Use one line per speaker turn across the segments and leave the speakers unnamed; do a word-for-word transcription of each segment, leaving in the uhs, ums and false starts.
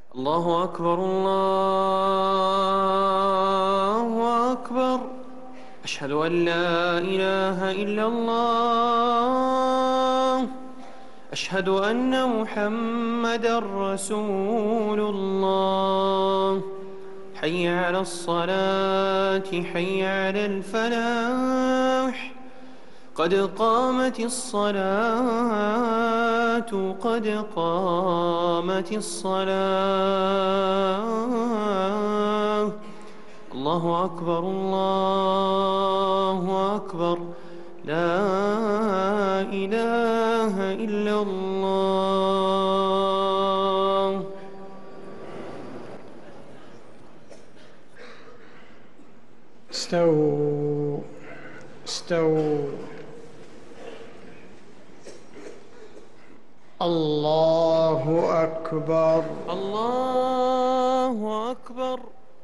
الله أكبر الله أكبر. أشهد أن لا إله إلا الله. أشهد أن محمدًا رسول الله. حي على الصلاة حي على الفلاح. قد قامت الصلاة قد قامت الصلاة. الله أكبر الله أكبر. لا إله إلا الله.
استووا استووا. الله أكبر
الله أكبر.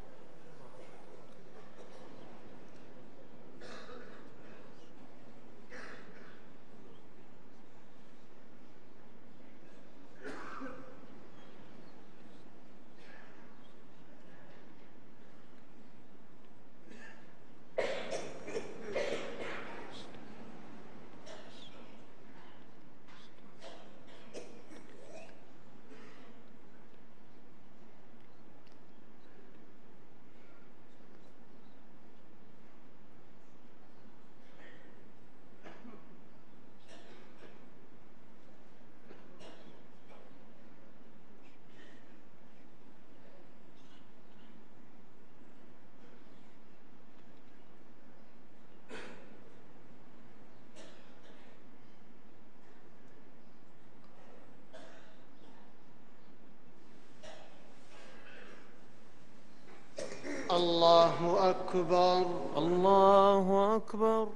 الله أكبر
الله أكبر.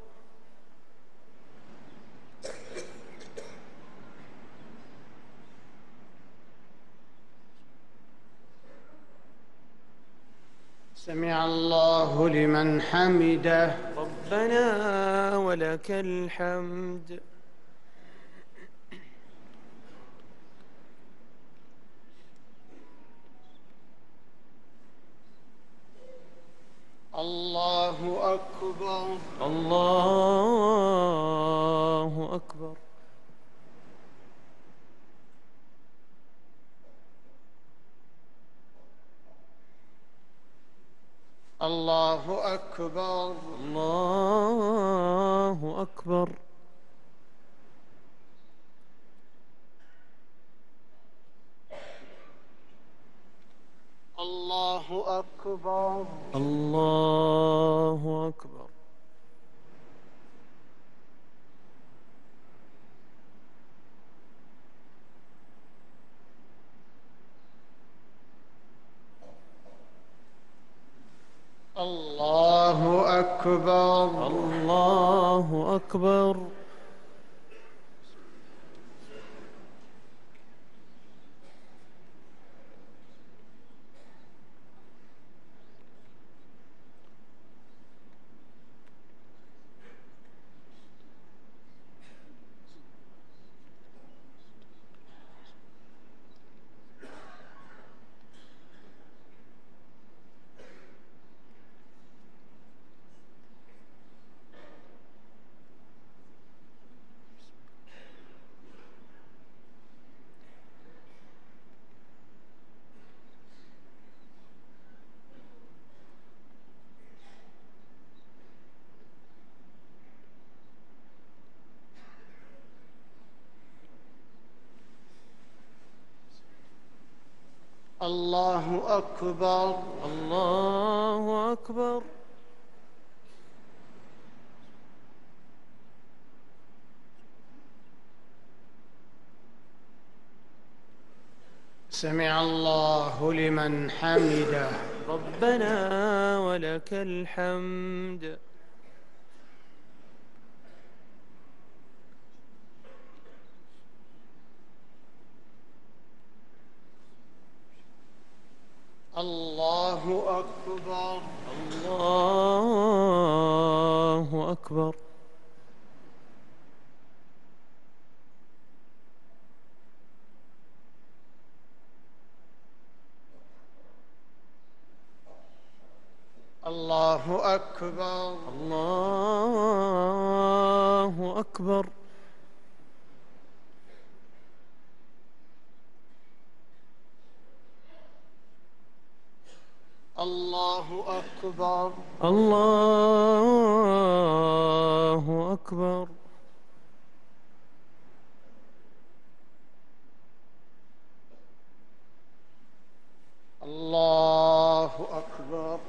سمع الله لمن حمده.
ربنا ولك الحمد.
الله أكبر
الله أكبر.
الله أكبر
الله أكبر.
الله أكبر
الله أكبر.
الله أكبر
الله أكبر.
الله أكبر
الله أكبر.
سمع الله لمن حمده.
ربنا ولك الحمد.
الله أكبر
الله أكبر.
الله أكبر.
الله أكبر.
الله أكبر.
الله أكبر.
الله أكبر.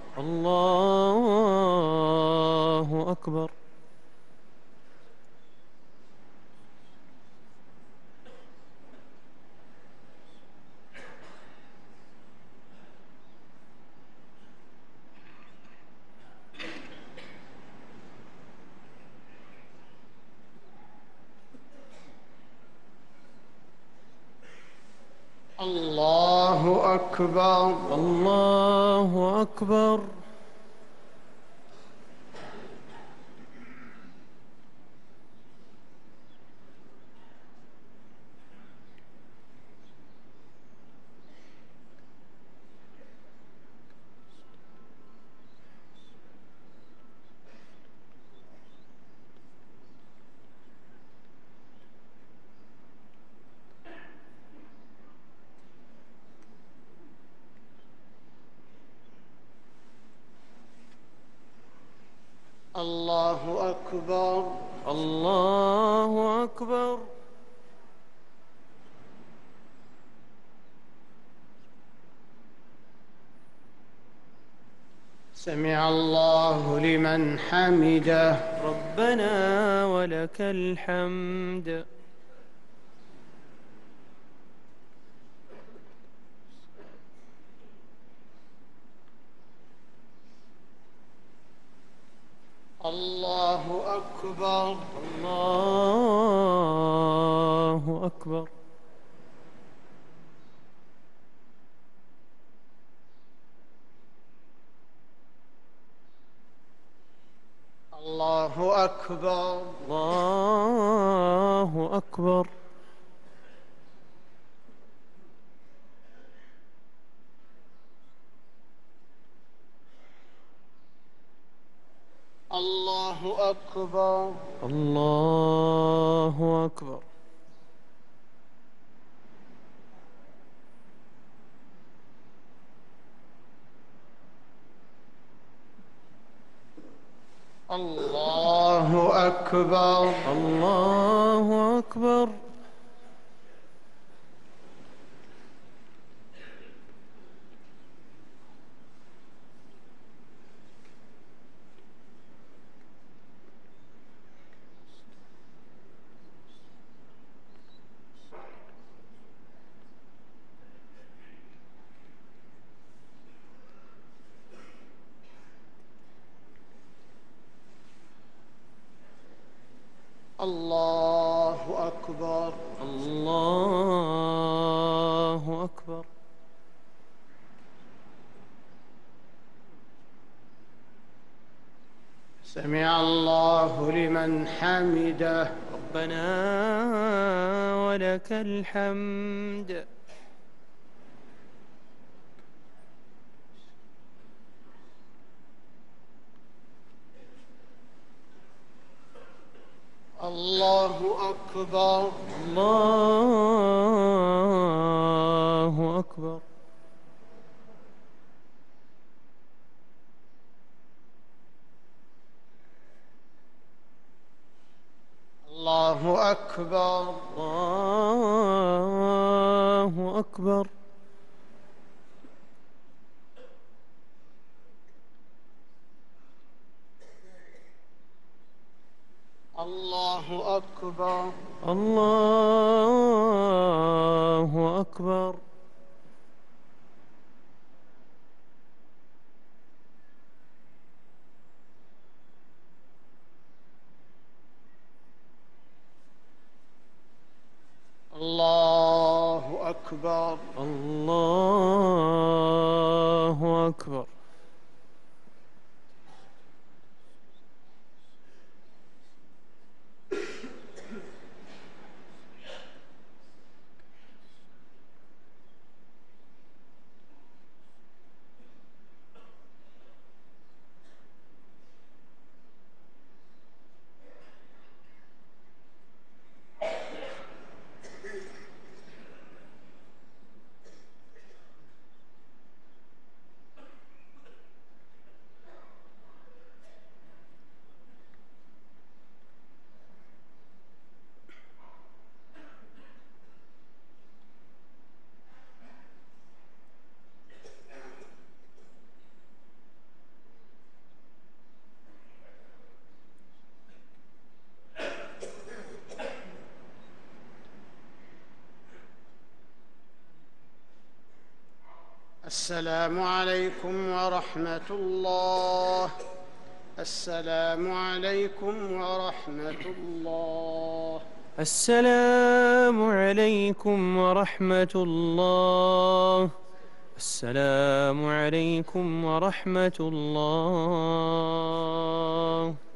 الله أكبر.
الله أكبر.
الله أكبر.
الله أكبر.
الله أكبر.
سمع الله لمن حمده.
ربنا ولك الحمد.
الله أكبر.
الله أكبر.
الله أكبر.
الله أكبر.
الله أكبر.
الله أكبر.
الله أكبر.
الله أكبر.
الله أكبر.
الله أكبر.
سمع الله لمن حمده.
ربنا ولك الحمد.
الله أكبر.
الله أكبر.
الله أكبر.
الله أكبر.
الله أكبر.
الله أكبر.
الله أكبر.
الله أكبر.
السلام عليكم ورحمة الله. السلام عليكم ورحمة الله.
السلام عليكم ورحمة الله. السلام عليكم ورحمة الله.